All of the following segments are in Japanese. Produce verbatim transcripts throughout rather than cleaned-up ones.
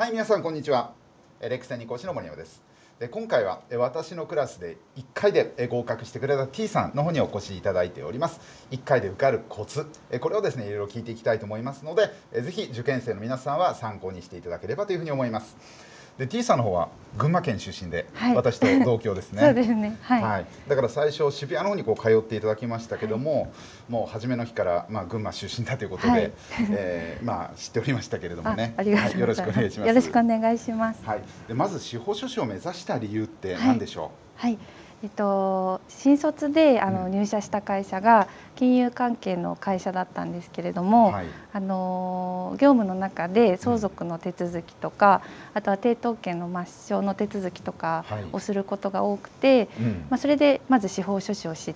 はい、皆さんこんにちは。レック専任講師の森山です。で今回は私のクラスでいっかいで合格してくれた T さんの方にお越しいただいております。いっかいで受かるコツ、これをですねいろいろ聞いていきたいと思いますので、ぜひ受験生の皆さんは参考にしていただければというふうに思います。で T さんの方は群馬県出身で、はい、私と同郷ですね。 そうですね、はい、 はい、だから最初渋谷の方にこう通っていただきましたけども、はい、もう初めの日から、まあ、群馬出身だということで、はい、えー、まあ、知っておりましたけれどもね。 ありがとうございます。 はい、よろしくお願いします。 よろしくお願いします。 はい、でまず司法書士を目指した理由って何でしょう。はい、はい、えっと、新卒であの入社した会社が金融関係の会社だったんですけれども、はい、あの業務の中で相続の手続きとか、うん、あとは抵当権の抹消の手続きとかをすることが多くて、はい、うん、まあ、それでまず司法書士を知って、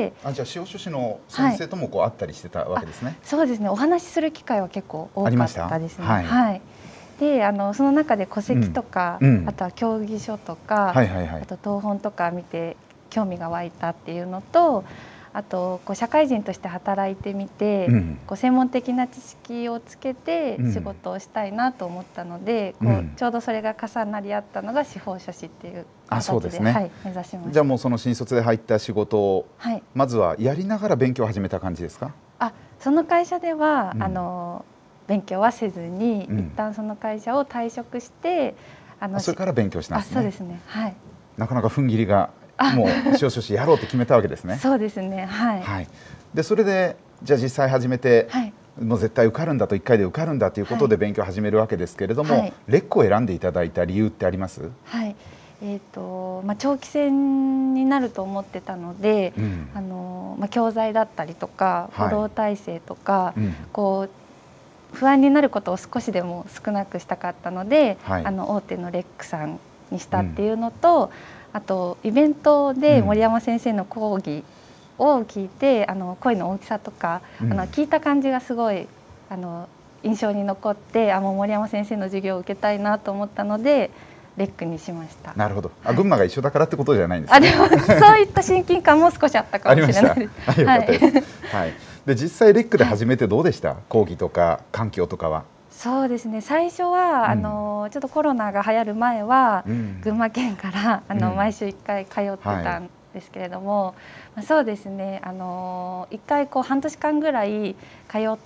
あ、じゃあ司法書士の先生ともこう会ったりしてたわけですね。はい、 そうですね、お話しする機会は結構多かったですね。 はい、 はい、であのその中で戸籍とか、うん、あとは協議書とか、はいはいはい、あと謄本とか見て興味が湧いたっていうのと、あとこう社会人として働いてみて、うん、こう専門的な知識をつけて仕事をしたいなと思ったので、うん、こうちょうどそれが重なり合ったのが司法書士っていう形で、 そうですね、 はい、目指しました。 じゃあもうその新卒で入った仕事を、はい、まずはやりながら勉強を始めた感じですか？ あ、その会社では、うん、あの勉強はせずに、うん、一旦その会社を退職して、 あのそれから勉強したんですね。 あ、そうですね、はい、 なかなか踏ん切りがもう司法書士やろうって決めたわけですね。 そうですね、はい、 はい、でそれでじゃあ実際始めて、はい、もう絶対受かるんだといっかいで受かるんだということで勉強を始めるわけですけれども、はい、レックを選んでいただいた理由ってあります？ はい、えーとまあ、長期戦になると思ってたので、うん、あのまあ、教材だったりとかフォロー体制とか、はい、うん、こう不安になることを少しでも少なくしたかったので、はい、あの大手のレックさんにしたっていうのと、うん、あとイベントで森山先生の講義を聞いて、うん、あの声の大きさとか、うん、あの聞いた感じがすごいあの印象に残って、あもう森山先生の授業を受けたいなと思ったのでレックにしました。 なるほど。あ、群馬が一緒だからってことじゃないんですね。 あ、でもそういった親近感も少しあったかもしれないです。 はい。はい。で実際レックで始めてどうでした？はい、講義とか環境とかは。そうですね。最初は、うん、あのちょっとコロナが流行る前は、うん、群馬県からあの、うん、毎週いっかい通ってたんですけれども、はい、まあ、そうですね。あのいっかいこう半年間ぐらい通って。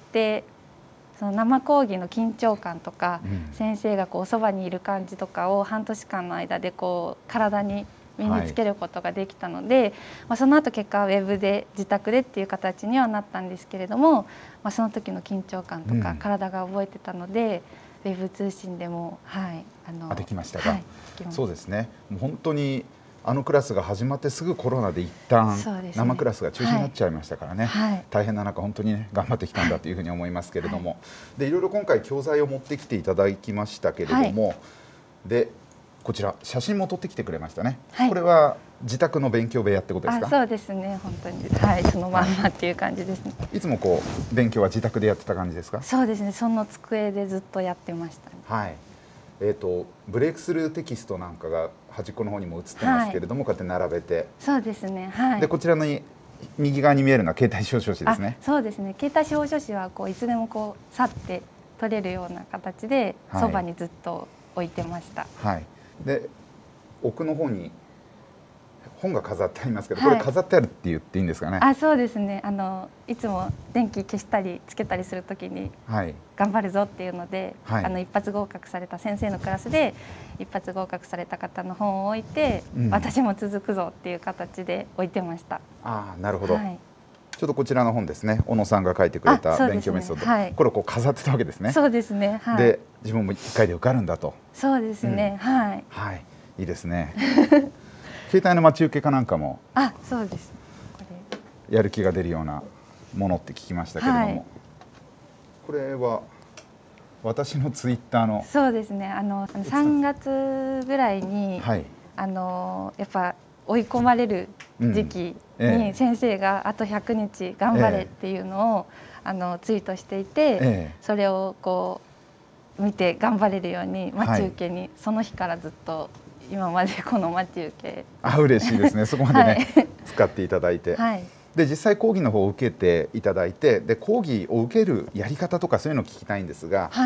その生講義の緊張感とか、うん、先生がこうそばにいる感じとかを半年間の間でこう体に身につけることができたので、はい、まあ、その後結果ウェブで自宅でっていう形にはなったんですけれども、まあ、その時の緊張感とか体が覚えてたので、うん、ウェブ通信でも、はい、 あのあできましたか、はい、そうですね。もう本当にあのクラスが始まってすぐコロナで一旦生クラスが中止になっちゃいましたからね、はい、大変な中本当にね頑張ってきたんだというふうに思いますけれども、はい、でいろいろ今回教材を持ってきていただきましたけれども、はい、でこちら写真も撮ってきてくれましたね、はい、これは自宅の勉強部屋ってことですか？ あ、そうですね、本当に、はい、そのまんまっていう感じですね。 いつもこう勉強は自宅でやってた感じですか？ そうですね、その机でずっとやってましたね。 はい、えーと、ブレイクスルーテキストなんかが端っこの方にも映ってますけれども、はい、こうやって並べて、 そうですね、はい、 でこちらの右側に見えるのは携帯司法書士ですね。 そうですね、携帯司法書士はこういつでもこう去って取れるような形でそばにずっと置いてました。 はい、はい、で奥の方に本が飾ってありますけど、はい、これ飾ってあるって言っていいんですかね？ あ、そうですね、あのいつも電気消したりつけたりするときに頑張るぞっていうので、はい、あの一発合格された先生のクラスで一発合格された方の本を置いて、うん、私も続くぞっていう形で置いてました。 ああ、なるほど、はい、ちょっとこちらの本ですね、小野さんが書いてくれた勉強メソッド、はい、これをこう飾ってたわけですね。 そうですね、はい、 で自分もいっかいで受かるんだと。 そうですね、うん、はい、 はい、いいですね。携帯の待ち受けかなんかも、 あ、そうです、 これやる気が出るようなものって聞きましたけれども、はい、これは私のツイッターの、 そうですね、あのさんがつぐらいに、はい、あのやっぱ追い込まれる時期に先生があとひゃくにち頑張れっていうのを、えー、あのツイートしていて、えー、それをこう見て頑張れるように待ち受けに、はい、その日からずっと今までこの待ち受け、 あ、嬉しいですね。そこまでね、はい、使っていただいて、はい、で実際講義の方を受けていただいて、で講義を受けるやり方とかそういうのを聞きたいんですが、はい、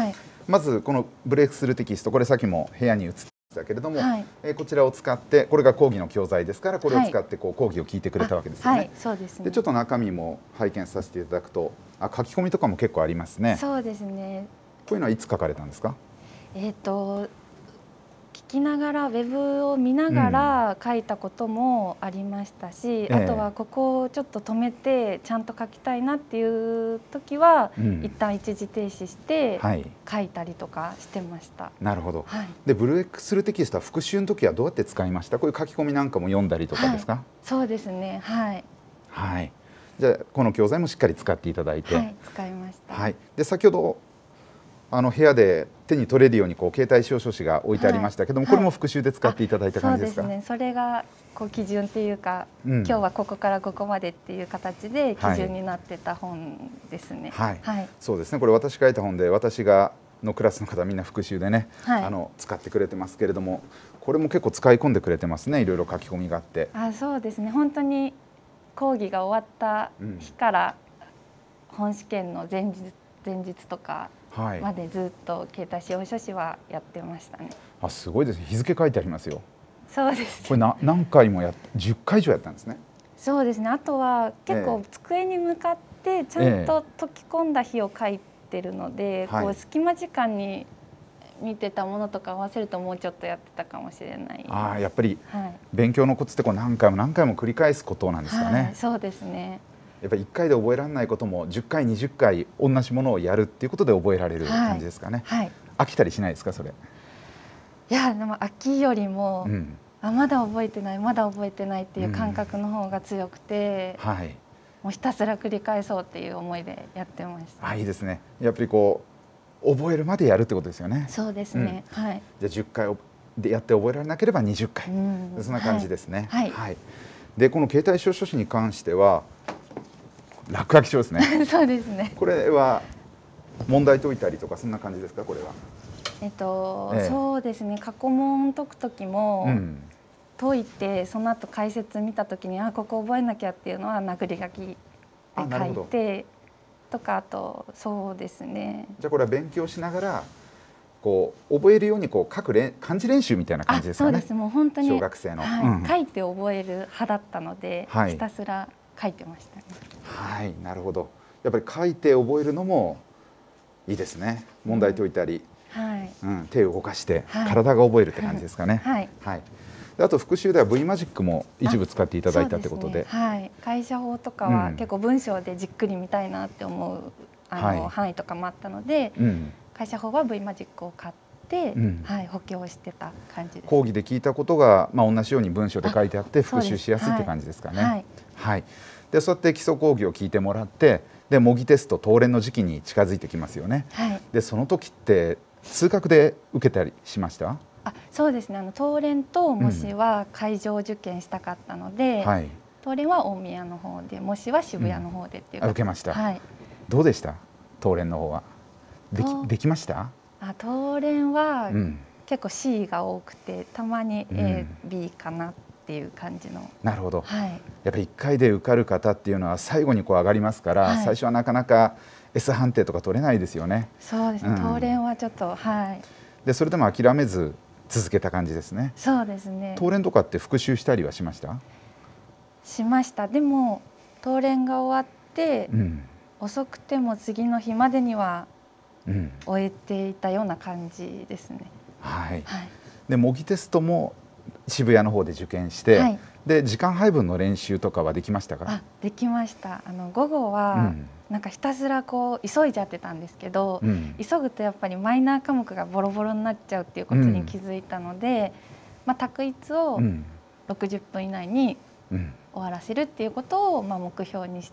まずこのブレイクスルーテキスト、これさっきも部屋に移ってましたけれども、はい、えこちらを使って、これが講義の教材ですから、これを使ってこう講義を聞いてくれたわけですよね。はい、 そうですね。 でちょっと中身も拝見させていただくと、あ、書き込みとかも結構ありますね。 そうですね。 こういうのはいつ書かれたんですか？ えっと聞きながらウェブを見ながら書いたこともありましたし、うん、あとはここをちょっと止めてちゃんと書きたいなっていう時は、うん、一旦一時停止して書いたりとかしてました。はい、 なるほど。はい、でブレイクスルーテキストは復習の時はどうやって使いました？こういう書き込みなんかも読んだりとかですか？はい、 そうですね。はい。 はい。じゃあこの教材もしっかり使っていただいて、 はい、使いました。 はい。で先ほどあの部屋で手に取れるようにこう携帯証書紙が置いてありましたけども、はい、これも復習で使っていただいた感じですか？ そうですね。それがこう基準っていうか、うん、今日はここからここまでっていう形で基準になってた本ですね。 はい。はい、そうですね。これ私書いた本で、私がのクラスの方みんな復習でね、はい、あの使ってくれてますけれども、これも結構使い込んでくれてますね。いろいろ書き込みがあって。 あ、そうですね。本当に講義が終わった日から本試験の前日前日とかまでずっと携帯使用書士はやってましたね。 あ、すごいですね。日付書いてありますよ。 そうです、ね。 これな何回もやっじゅっかい以上やったんですね。 そうですね。あとは結構机に向かってちゃんと解き込んだ日を書いてるので、ええ、こう隙間時間に見てたものとか合わせるともうちょっとやってたかもしれない。 ああ、やっぱり勉強のコツってこう何回も何回も繰り返すことなんですかね。はい、 そうですね。 やっぱりいっかいで覚えられないこともじゅっかいにじゅっかい同じものをやるっていうことで覚えられる感じですかね。はいはい、飽きたりしないですか、それ？ いや、でも飽きよりも、うん、あ、まだ覚えてないまだ覚えてないっていう感覚の方が強くて、うん、はい、もうひたすら繰り返そうっていう思いでやってました。 あ、いいですね。やっぱりこう覚えるまでやるってことですよね。 そうですね。うん、はい。 じゃあじゅっかいでやって覚えられなければにじゅっかい、うん、そんな感じですね。はい。はい、でこの携帯証書士に関しては落書き書ですね。 そうですね。 これは問題解いたりとかそんな感じですか、これは？ えっと、ええ、そうですね。過去問解く時も、うん、解いてその後解説見た時に、あ、ここ覚えなきゃっていうのは殴り書きで書いてとか、あとそうですね。 じゃあこれは勉強しながらこう覚えるようにこう書く練漢字練習みたいな感じですかね。 そうです。もう本当に小学生の、 はい、うん、書いて覚える派だったので、はい、ひたすら書いてましたね。はい、 なるほど。やっぱり書いて覚えるのもいいですね。問題解いたり、うん、はい、うん、手を動かして体が覚えるって感じですかね。はい。はい。であと復習では V マジックも一部使っていただいたってことで、 ね、はい。会社法とかは結構文章でじっくり見たいなって思う、あの、はい、範囲とかもあったので、うん、会社法は V マジックを買って、うん、はい、補強してた感じです。 講義で聞いたことが、まあ、同じように文章で書いてあって復習しやすいって感じですかね。はい。はい、でそうやって基礎講義を聞いてもらって、で模擬テスト答練の時期に近づいてきますよね。はい、でその時って通学で受けたりしました？ あ、そうですね。あの答練と模試は会場受験したかったので、うん、はい、答練は大宮の方で、模試は渋谷の方でっていう、 うん、受けました。はい。どうでした？答練の方はできできました？ あ、答練は結構 シー が多くて、たまに エー、ビー かなっていう感じの。 なるほど。はい、やっぱりいっかいで受かる方っていうのは最後にこう上がりますから、はい、最初はなかなか エス 判定とか取れないですよね。 そうですね。うん、答練はちょっと、はい。 でそれでも諦めず続けた感じですね。 そうですね。 答練とかって復習したりはしました？ しました。でも答練が終わって、うん、遅くても次の日までには終えていたような感じですね。 うん、はい。はい、で模擬テストも渋谷の方で受験して、はい、で時間配分の練習とかはできましたか？ あ、できました。あの午後は、うん、なんかひたすらこう急いじゃってたんですけど、うん、急ぐとやっぱりマイナー科目がボロボロになっちゃうっていうことに気づいたので、うん、まあ択一をろくじゅっぷん以内に終わらせるっていうことをまあ目標にして、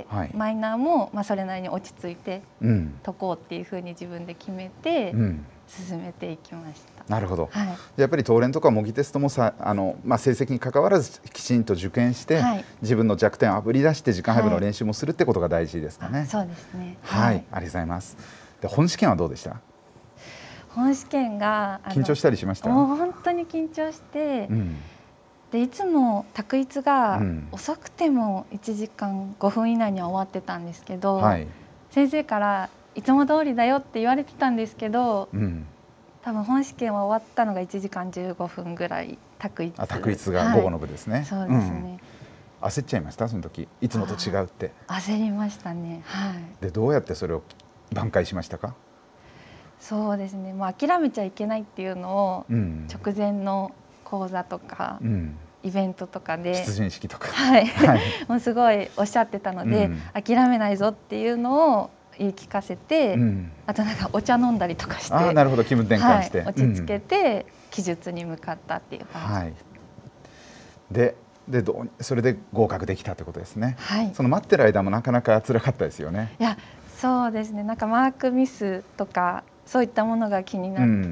はい、マイナーもまあそれなりに落ち着いて解こうっていうふうに自分で決めて進めていきました。 なるほど。はい、やっぱり答練とか模擬テストもさあの、まあ、成績に関わらずきちんと受験して、はい、自分の弱点をあぶり出して時間配分の練習もするってことが大事ですかね。はい、 そうですね。 はい、はい、ありがとうございます。で本試験はどうでした？ 本試験が緊張したりしました？ もう本当に緊張して、うん、でいつも択一が遅くてもいちじかんごふん以内には終わってたんですけど、はい、先生からいつも通りだよって言われてたんですけど、 うん、 多分本試験は終わったのがいちじかんじゅうごふんぐらい択一。 あ、択一が午後の部ですね。はい、 そうですね、 うん、焦っちゃいましたその時、いつもと違うって。 焦りましたね。はい。 でどうやってそれを挽回しましたか？ そうですね、もう諦めちゃいけないっていうのを直前の講座とか、うん、イベントとかで出陣式とか、 はいはい、もうすごいおっしゃってたので、うん、諦めないぞっていうのを言い聞かせて、うん、あとなんかお茶飲んだりとかして、 あ、なるほど、気分転換して、 はい、落ち着けて記述に向かったっていう感じです。はい、 ででどうそれで合格できたってことですね。 はい、 その待ってる間もなかなか辛かったですよね。 いや、そうですね、なんかマークミスとかそういったものが気になって、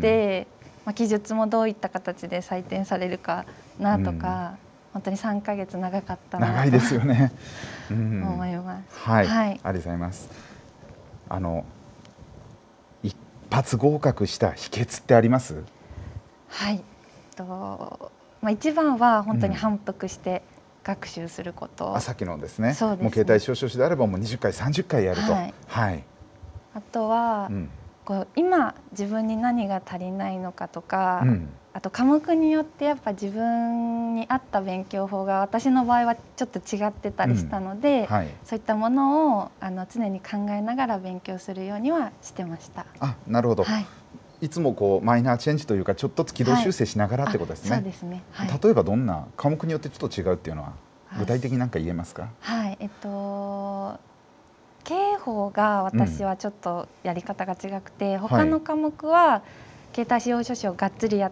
うん、まあ、記述もどういった形で採点されるかなとか、うん、本当にさんかげつ長かったなと長いですよね、 うん、思います。 はい、はい、ありがとうございます。あの一発合格した秘訣ってあります？ はい、と、まあ、一番は本当に反復して学習すること、うん、 あ、さっきのですね、 そうですね、 もう携帯証書士であればもうにじゅっかいさんじゅっかいやると、はいはい、 あとは、うん、こう今自分に何が足りないのかとか、うん、あと科目によってやっぱ自分に合った勉強法が私の場合はちょっと違ってたりしたので、うん、はい、そういったものをあの常に考えながら勉強するようにはしてました。 あ、なるほど、はい、いつもこうマイナーチェンジというかちょっと軌道修正しながらってことですね。 はい、そうですね、はい、 例えばどんな科目によってちょっと違うっていうのは具体的に何か言えますか？ はい、えっと刑法が私はちょっとやり方が違くて、うん、他の科目は携帯使用書士をがっつりやって、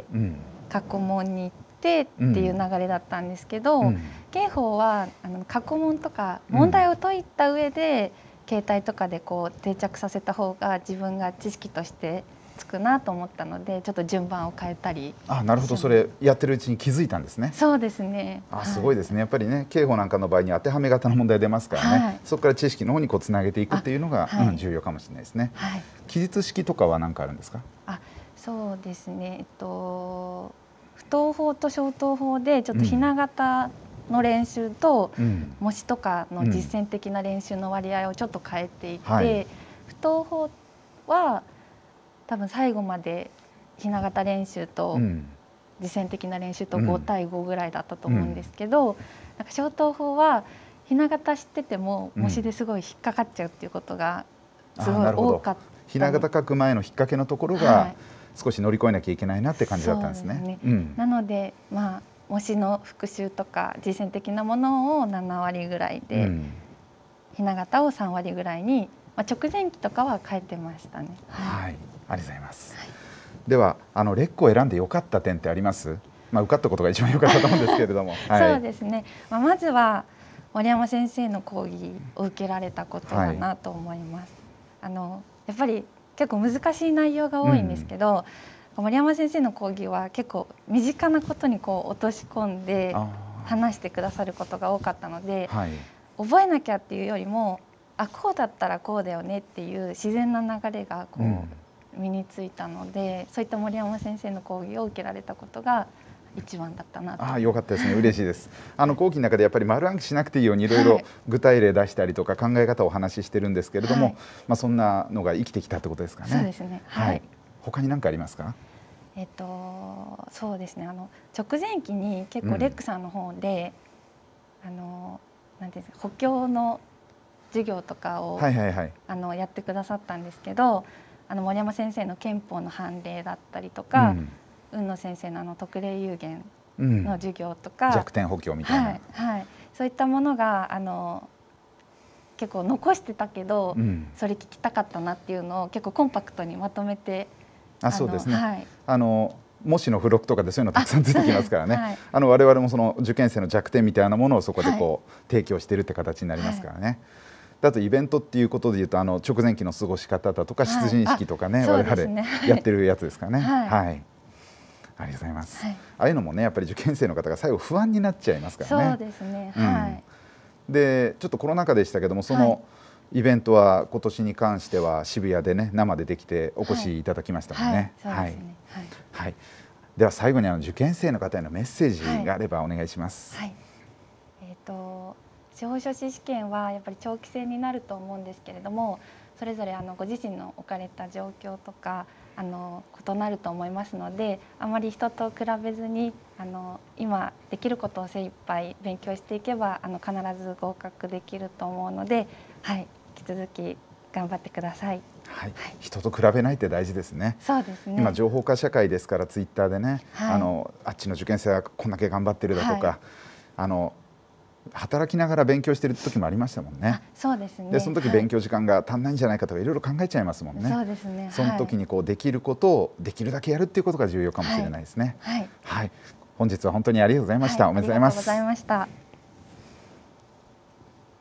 うん、過去問に行ってっていう流れだったんですけど、うん、刑法はあの過去問とか問題を解いた上で、うん、携帯とかでこう定着させた方が自分が知識としてつくなと思ったので、ちょっと順番を変えたり。 あ、なるほど、それやってるうちに気づいたんですね。 そうですね。 あ、すごいですね。やっぱりね、刑法なんかの場合に当てはめ型の問題出ますからね、はい、そこから知識の方にこうつなげていくっていうのが、はい、うん、重要かもしれないですね。はい、記述式とかは何かあるんですか？あ、 そうですね、えっと不等法と小等法でちょっとひな形の練習と、うん、模試とかの実践的な練習の割合をちょっと変えていて、うん、はい、不等法は多分最後までひな形練習と実践的な練習とごたいごぐらいだったと思うんですけど、うん、なんか小等法はひな形知ってても模試ですごい引っかかっちゃうっていうことがすごい多かった。 ひな形書く前の引っ掛けのところが少し乗り越えなきゃいけないなって感じだったんですね。そうですね、うん、 なので、まあ、模試の復習とか実践的なものをななわりぐらいで、うん、ひな形をさんわりぐらいに、まあ、直前期とかは変えてましたね。 はい、はい、ありがとうございます。はい、ではあのレックを選んで良かった点ってあります？まあ、受かったことが一番良かったと思うんですけれども。はい、 そうですね、まあ、まずは森山先生の講義を受けられたことだなと思います。はい、あのやっぱり結構難しい内容が多いんですけど、うん、森山先生の講義は結構身近なことにこう落とし込んで話してくださることが多かったので、はい、覚えなきゃっていうよりも、あ、こうだったらこうだよねっていう自然な流れがこう、うん、身についたので、そういった森山先生の講義を受けられたことが一番だったなと。 ああ、よかったですね。嬉しいです。あの講義の中でやっぱり丸暗記しなくていいようにいろいろ具体例出したりとか考え方をお話ししてるんですけれども、はい、まあそんなのが生きてきたってことですかね。 そうですね。はい。はい、 他に何かありますか？ えっとそうですね。あの直前期に結構レックさんの方で、うん、あのなんていうんですか、補強の授業とかを、はいはいはい、あのやってくださったんですけど、あの森山先生の憲法の判例だったりとか。うん、雲野先生のあの特例有限の授業とか、うん、 弱点補強みたいな、 はいはい、そういったものがあの結構残してたけど、うん、それ聞きたかったなっていうのを結構コンパクトにまとめて、 あ、そうですね、はい、あの模試の付録とかでそういうのたくさん出てきますからね、はい、あの我々もその受験生の弱点みたいなものをそこでこう、はい、提供しているって形になりますからね。はい、あとイベントっていうことでいうと、あの直前期の過ごし方だとか出陣式とかね、はい、我々やってるやつですかね。はい、はい、ありがとうございます。はい、ああいうのもね、やっぱり受験生の方が最後不安になっちゃいますからね。 そうですね。はい。 うん、で、ちょっとコロナ禍でしたけども、そのイベントは今年に関しては渋谷でね、生でできてお越しいただきましたもんね。 はい。はい。 はい。では最後にあの受験生の方へのメッセージがあればお願いします。 はい。えっと司法書士試験はやっぱり長期戦になると思うんですけれども、 それぞれあのご自身の置かれた状況とかあの異なると思いますので、あまり人と比べずにあの今できることを精一杯勉強していけばあの必ず合格できると思うので、はい、引き続き頑張ってください。 はい、はい、人と比べないって大事ですね。 そうですね。 今情報化社会ですから、ツイッターでね、はい、あのあっちの受験生はこんだけ頑張ってるだとか、はい、あの働きながら勉強してる時もありましたもんね。 そうですね。 でその時勉強時間が足んないんじゃないかとかいろいろ考えちゃいますもんね。 そうですね。 その時にこうできることをできるだけやるっていうことが重要かもしれないですね。 はい。 はい。本日は本当にありがとうございました。はい、おめでとうございます。 ありがとうございました。